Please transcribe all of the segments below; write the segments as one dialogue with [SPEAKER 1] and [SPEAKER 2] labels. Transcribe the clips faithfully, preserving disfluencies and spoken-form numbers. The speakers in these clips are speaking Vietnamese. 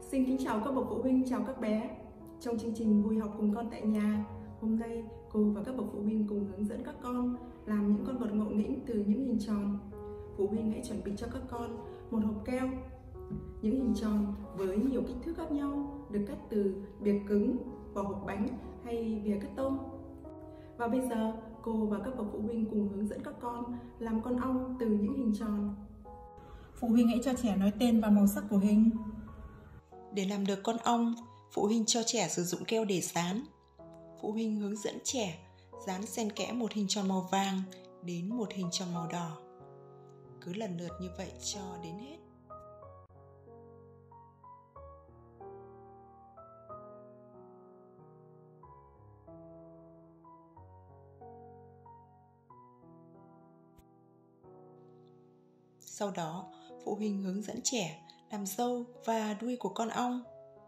[SPEAKER 1] Xin kính chào các bậc phụ huynh, chào các bé. Trong chương trình Vui học cùng con tại nhà, hôm nay cô và các bậc phụ huynh cùng hướng dẫn các con làm những con vật ngộ nghĩnh từ những hình tròn. Phụ huynh hãy chuẩn bị cho các con một hộp keo. Những hình tròn với nhiều kích thước khác nhau được cắt từ bìa cứng, vỏ hộp bánh hay bìa cắt tông. Và bây giờ cô và các bậc phụ huynh cùng hướng dẫn các con làm con ong từ những hình tròn. Phụ huynh hãy cho trẻ nói tên và màu sắc của hình.
[SPEAKER 2] Để làm được con ong, phụ huynh cho trẻ sử dụng keo để dán. Phụ huynh hướng dẫn trẻ dán xen kẽ một hình tròn màu vàng đến một hình tròn màu đỏ. Cứ lần lượt như vậy cho đến hết. Sau đó, phụ huynh hướng dẫn trẻ làm râu và đuôi của con ong.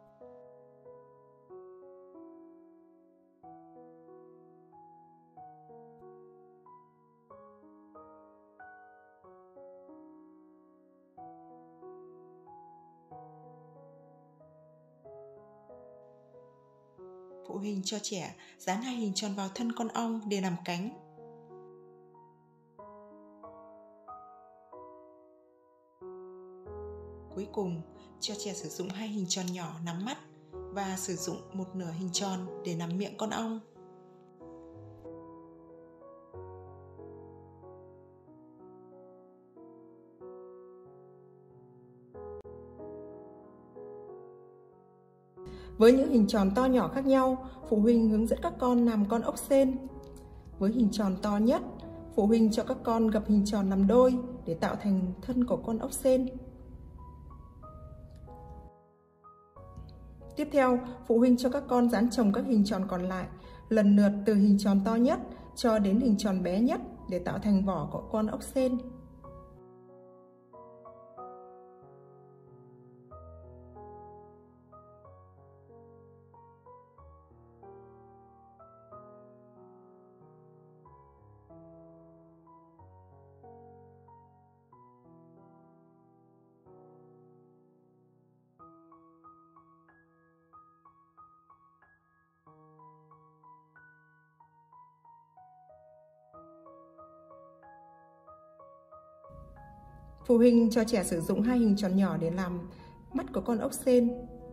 [SPEAKER 2] Phụ huynh cho trẻ dán hai hình tròn vào thân con ong để làm cánh. Cuối cùng, cho trẻ sử dụng hai hình tròn nhỏ nắm mắt và sử dụng một nửa hình tròn để nắm miệng con ong.
[SPEAKER 1] Với những hình tròn to nhỏ khác nhau, phụ huynh hướng dẫn các con làm con ốc sên. Với hình tròn to nhất, phụ huynh cho các con gập hình tròn làm đôi để tạo thành thân của con ốc sên. Tiếp theo, phụ huynh cho các con dán chồng các hình tròn còn lại, lần lượt từ hình tròn to nhất cho đến hình tròn bé nhất để tạo thành vỏ của con ốc sên. Phụ huynh cho trẻ sử dụng hai hình tròn nhỏ để làm mắt của con ốc sên.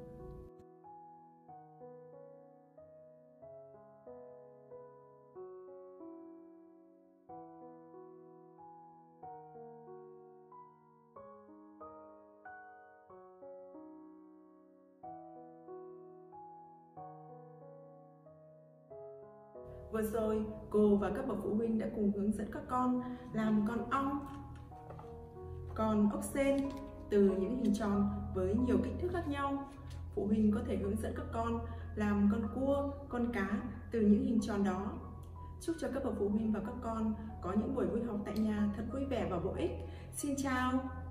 [SPEAKER 1] Vừa rồi, cô và các bậc phụ huynh đã cùng hướng dẫn các con làm con ong, con ốc sên từ những hình tròn với nhiều kích thước khác nhau. Phụ huynh có thể hướng dẫn các con làm con cua, con cá từ những hình tròn đó. Chúc cho các bậc phụ huynh và các con có những buổi vui học tại nhà thật vui vẻ và bổ ích. Xin chào!